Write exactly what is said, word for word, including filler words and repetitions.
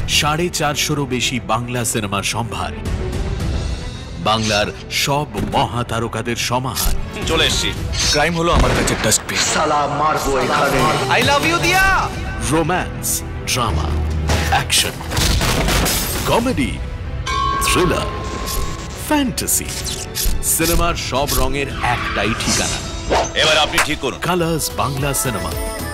সাড়ে চারশোরও বেশি বাংলা সিনেমার সম্ভার, বাংলার সব মহাতারকাদের সমাহার। চলে এসছি। ক্রাইম হলো আমার কাছে ডাস্টবিন। সালা মারবো এখানে। I love you Diya. Romance, drama, action, comedy, thriller, fantasy, সিনেমার সব রঙের একটাই ঠিকানা। এবার আপনি ঠিক করুন। Colors Bangla cinema.